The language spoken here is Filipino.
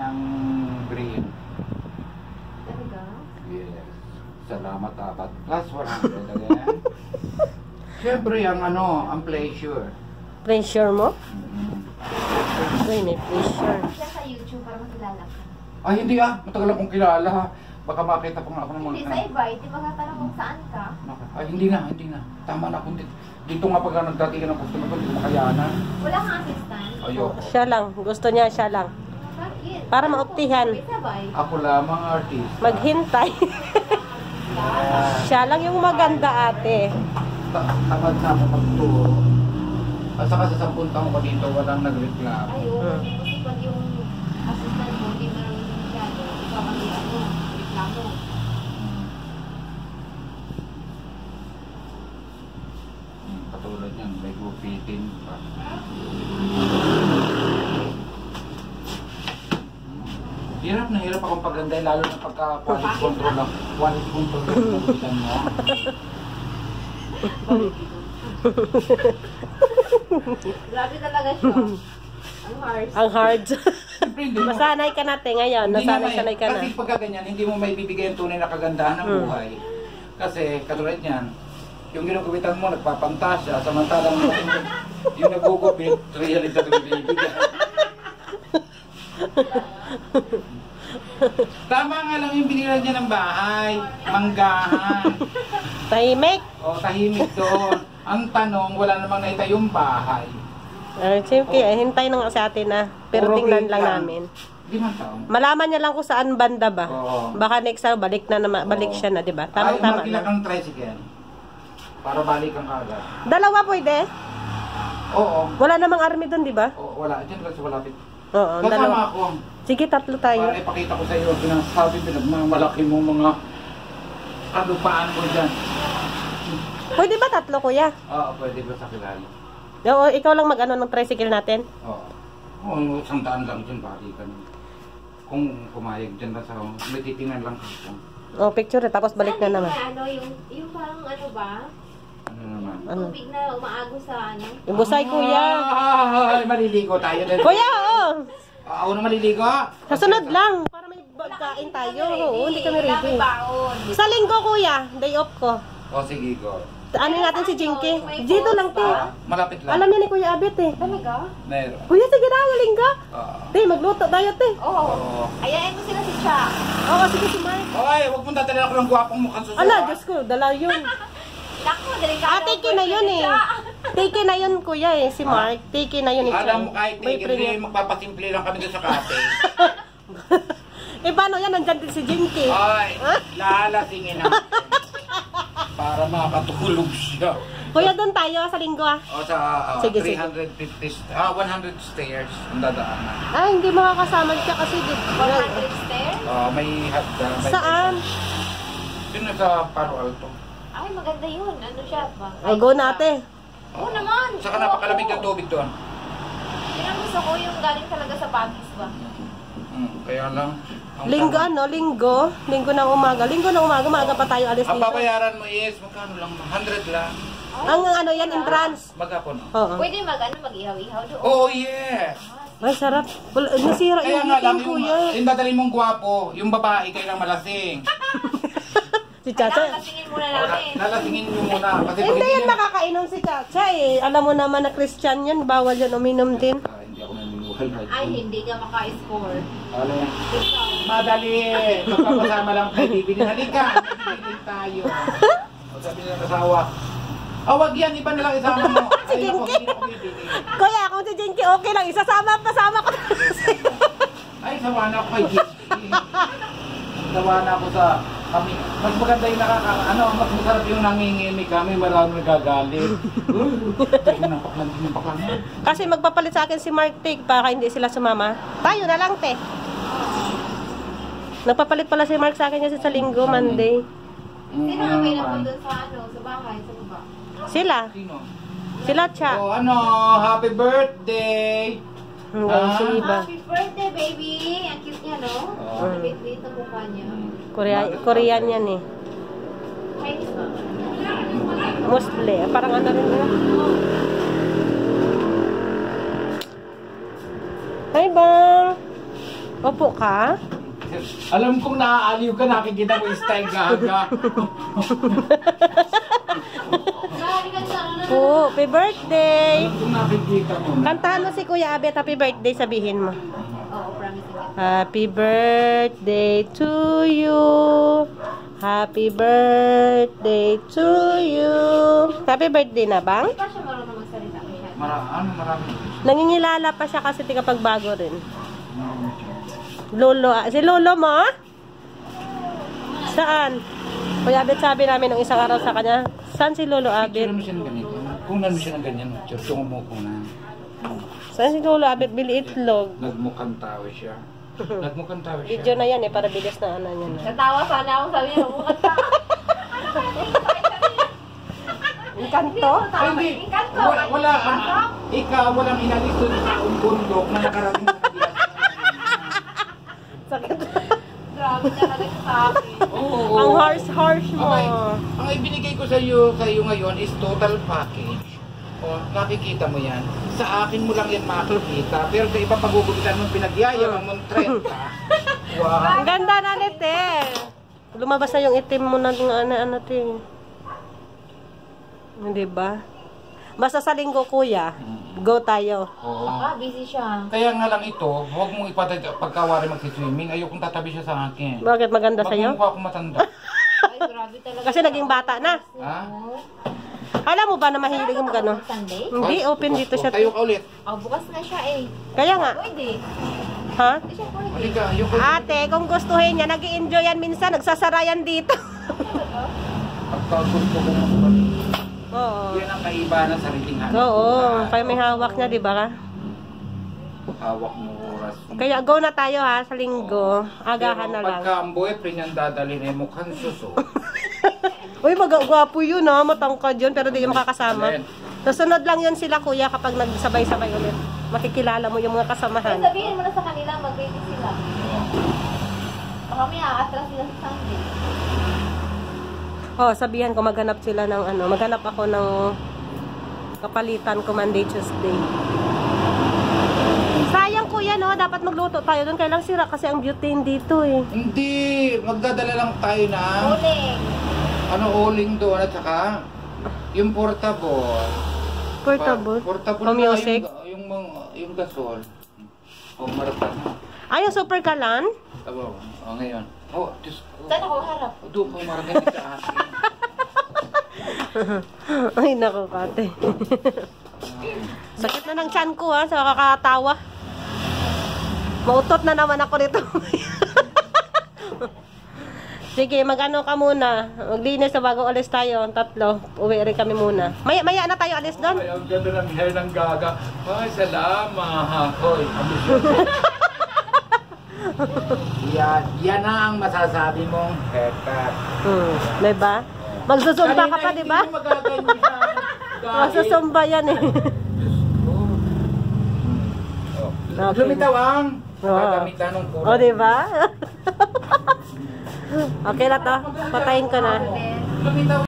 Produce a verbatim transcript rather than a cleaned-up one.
niyang green. Talaga? Yes. Salamat apat. Plus one hundred again. Siyempre, ang ano, ang pleasure. Pressure mo? Mm-hmm. Uy, may pressure. Siya sa YouTube para makilala ka. Ay, hindi ah. Matagal akong kilala. Baka makita pa nga ako ng mga... Hindi sa iba, hindi magkatanong kung saan ka. Ay, hindi na, hindi na. Tama na kung dito. Dito nga pag nagdating ng customer ko, hindi ko makayanan. Wala kang assistant? Ayoko. Siya lang. Gusto niya siya lang. Bakit? Para maoptihan. May sabay. Ako lamang artist. Maghintay. Siya lang yung maganda, ate. Tamad na ako magturo. At saka sa sampung taon ko dito, walang nagreklamo. Ayun, Hmm. kasi pag yung assistant mo, hindi marunong masyado, ikaw ang ano, reklamo. Hmm, katulad yan, may gupitin pa. Hirap na hirap akong paglanday, lalo na pagka quality control lang. Quality control lang ang bilang mo. Grabe talaga siya. Ang hard. Ang hard. Siyempre, hindi mo- Nasanay ka natin ngayon. Hindi Nasanay naman, sanay ka na. Kasi pagka ganyan, hindi mo may bibigay ang tunay na kagandahan ng Hmm. buhay. Kasi katulad niyan, yung ginugupitan mo, nagpapantasya, samantalang yung, yung nagugupit, reality na bibigyan. Tama nga lang yung binila niya ng bahay, manggahan, Tahimik. o tahimik doon. Ang tanong, wala namang naitayong bahay. Uh, Siyempre, eh, hintay na nga sa atin na. Pero Puro tingnan cake lang lang. namin. Di man taon. Malaman niya lang kung saan banda ba. Oo. Baka next time, balik na naman, balik Oo. siya na, di ba? Ay, Tamang-tama magkila na. kang tricycle. Para balikan ka agad. Dalawa pwede. Oo. Wala namang army doon, di ba? Oo, wala. Diyan kasi malapit. Oo, Kasama dalawa. ako. Sige, tatlo tayo. Para ipakita ko sa iyo, sinasabi pinagmamalaki mo mga kalupaan mo dyan. Pwede ba tatlo, kuya? Oo, pwede ba sa kilala? Oo, ikaw lang mag-ano ng tricycle natin. Oo. Oo, isang daan lang dyan, balikan. Kung pumayag dyan na sa may titingnan lang ako. Oh, picture, tapos balik na Saan naman. yung Ano, yung, yung parang ano ba? Ano naman? Ano? Tubig na umaago sa ano? Yung busay, kuya. Ay, maliligo tayo. din. Kuya, oo. Ah, ako na maliligo. Sa sunod lang. Para may pagkain tayo. Oo, hindi kami Wala ready. may baon. Sa linggo, kuya. Day off ko. O, sige, go. Ano natin si Jinky? Dito lang, te. Ah, malapit lang. Alam niya ni Kuya Abet, eh. Talaga? Meron. Kuya, sige na, yung linggo. Oo. Te, magluto tayo, te. Oo. Oo. Ayain mo sila si Cha. Oo, sige, si Mark. Oy, huwag mong dadalhin ako ng gwapong mukhang susuka. Ala, Diyos ko, dala yun. Naku, delikado. Ah, take na yun, eh. Take na yun, kuya, eh. Si Mark. Take na yun, eh. Alam mo, kahit Boyfriend tigil, niya. magpapasimple lang kami doon sa kape. Eh, paano yan? Nandyan din si Jinky. Ay, lalasingin natin. Para makatulog siya. Kuya, doon tayo sa linggo, ah. O sa uh, Sige, three hundred fifty, st- ah, one hundred stairs ang dadaanan. Ah, hindi makakasama siya kasi di one hundred stairs? Uh, may hagdan. May Saan? Yun na sa Palo Alto. Ay, maganda yun. Ano siya ba? O, go natin. Oo naman. Saka napakalamig ng tubig doon. Yun ang gusto ko, yung galing talaga sa Baguio ba? Hmm, kaya lang. ang Linggo, tanong- ano? Linggo? Linggo ng umaga. Linggo ng umaga, maaga pa tayo alis Ang dito. babayaran mo is, magkano lang? one hundred lang. Ang ano yan, entrance. Magkapon. Oo. Pwede mag, ano, mag-ihaw-ihaw doon. Oh, yes! Ay, sarap. Wala, nasira Kaya yung nga lang, meeting, yung, kuya. yung dadalhin mong gwapo, yung babae, kailang malasing. Si Kailangan Chacha. kasingin muna namin. Lalasingin mo muna. Kasi pag Hindi yan na- makakainom si Chacha eh. Alam mo naman na Christian yan. Bawal yan uminom din. Ah, hindi ako naniniwala. Ay, hindi ka maka-score. Ano yan? Ikaw. Madali! Magpapasama lang kay Bibili. Halika! Bibili tayo. O sabi nila ng asawa, ah, wag yan, iba na lang isama mo. Si Ay, ako, Jinky. hindi ako bibili. Kuya, kung si Jinky okay lang. Isasama, pasama ko. Ay, sawa na ako kay Jinky. Sawa na ako sa kami. Mas maganda yung nakaka... Ano, mas masarap yung nangingimik kami. Marami nagagalit. Ay, napaklan din yung paklan. Kasi magpapalit sa akin si Mark Tig para hindi sila sumama. Tayo na lang, te. Nagpapalit pala si Mark sa akin kasi sa linggo, Monday. Sino ang may naman doon sa ano, sa bahay, sa baba? Sila. Sino? Sila, Cha. Oh, ano, happy birthday! Hmm, Ah. si Iba. Happy birthday, baby! Ang cute niya, no? Oo. Ang liit-liit ang mukha niya. Korea, Korean yan eh. Chinese ba? Mostly. Parang ano rin yun. Hi, Bang! Opo ka? Alam kong naaaliw ka, nakikita mo style gaga. Po, happy birthday! Alam kong nakikita mo na. Kantahan mo si Kuya Abet, happy birthday, sabihin mo. Oo, promise ko. Happy birthday to you. Happy birthday to you. Happy birthday na, bang? Hindi pa siya marunong magsalita. Mara, ano, marami. Nangingilala pa siya kasi tika pagbago rin. Lolo, ah, si Lolo mo? Saan? Kuya Abet, sabi namin nung isang araw sa kanya, saan si Lolo Abet? Picture mo siya ng ganito. Kung naman siya ng ganyan, tungo mo ko na. Saan si Lolo Abet? Bili itlog. Nagmukhang tao siya. Nagmukhang tao siya. Video na yan eh, para bilis na ano niya na. Natawa sana ako, sabi niya, umukat ka. Encanto? Ay, hindi. Wala, wala, ah, ikaw, walang inalis doon sa taong bundok na nakarating sa kabila. Sakit. Grabe talaga siya sa akin. Oo. Ang harsh-harsh mo. Okay. Ang ibinigay ko sa iyo, sa iyo ngayon is total package. O, nakikita mo yan. Sa akin mo lang yan makikita. Pero sa iba pagugupitan mo, pinagyayamang mong trenta. Wow. Ang ganda na ulit eh. Lumabas na yung itim mo na ng ano-ano ting. Hindi ba? Basta sa linggo, kuya. Go tayo. Oo. Ah, busy siya. Kaya nga lang ito, huwag mong ipatay pagkawari magsiswimming. Ayokong tatabi siya sa akin. Bakit maganda sa'yo? Magmumukha akong matanda. Ay, grabe talaga. Kasi naging bata na. Ha? Alam mo ba na mahilig mo gano'n? Sunday? Hindi, open dito siya. Tayo ka ulit. Oh, bukas na siya eh. Kaya nga. Pwede. Ha? Hindi siya pwede. Halika, ayoko. Ate, kung gustuhin niya, nag-i-enjoy yan minsan, nagsasarayan dito. Pagkagusto ko mo. Oo. Yan ang kaibahan ng sariling hanap. Oo, kaya may hawak niya, di ba ka? Hawak mo oras. Kaya go na tayo ha, sa linggo. Agahan na Pero lang. pagka ang boyfriend niyang dadalhin ay mukhang suso. Uy, magagwapo yun ha, matangkad yun, pero di yung makakasama. Alin? Susunod lang yun sila kuya kapag nagsabay-sabay ulit. Makikilala mo yung mga Ay, kasamahan. sabihin mo na sa kanila, mag-ready sila. Baka may aatras sila sa Sunday. Oh, sabihan ko maghanap sila ng ano, maghanap ako ng kapalitan ko Monday, Tuesday. Sayang kuya no, dapat magluto tayo doon, kailang sira kasi ang butane dito eh. Hindi, magdadala lang tayo na Uling. ano uling doon at saka yung portable. Portable. Pa- portable O na music. Yung, yung, mga- yung gasol. O marapan. Ay, yung super kalan? Tabo. O ngayon. Oh, Diyos ko. Saan ako harap? Doon ko marating sa akin. Ay, naku, kate. Sakit na ng tiyan ko ha, sa kakatawa. Mautot na naman ako nito. Sige, mag-ano ka muna. Maglinis sa bago alis tayo. Tatlo. Uwi rin kami muna. Maya, maya na tayo alis doon. Ay, ang ganda ng hair ng gaga. Ay, salamat. Hoy, ambisyon. yan, yan na ang masasabi mong haircut. Hmm, diba? Magsusumba ka pa, diba? Hindi mo magaganyan. Dahil- Magsusumba yan eh. Oh. Lumitaw ang Oo. gagamitan ng kulay. O, diba? Okay na to. Patayin ko na. Lumitaw